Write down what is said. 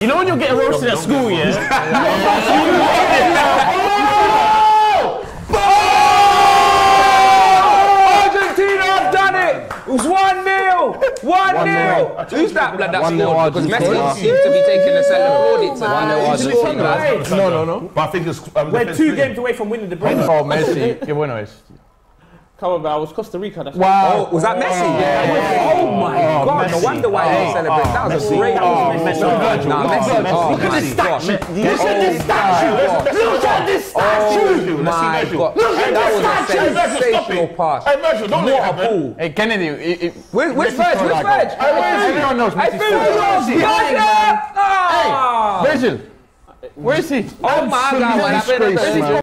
You know when you're getting roasted at school, yeah? Argentina have done it! It was 1-0! 1-0! Who's that blood that scored? Because Messi seems to be taking the celebrate. No. But I think it's... We're 2 games away from winning the break. Oh, Messi. Qué bueno es. Come on, man. I was Costa Rica. That's Wow. Was that Messi? Yeah. Oh my God. No wonder why they celebrate. That was a great goal. Messi. Look at this statue. Look at this statue. Look at this statue. Oh my God. That was a sensational pass. Hey, Virgil, don't let it happen. Hey, Kennedy. Which Virgil? Everyone knows Messi. Hey, Virgil. Where is he? Oh my God.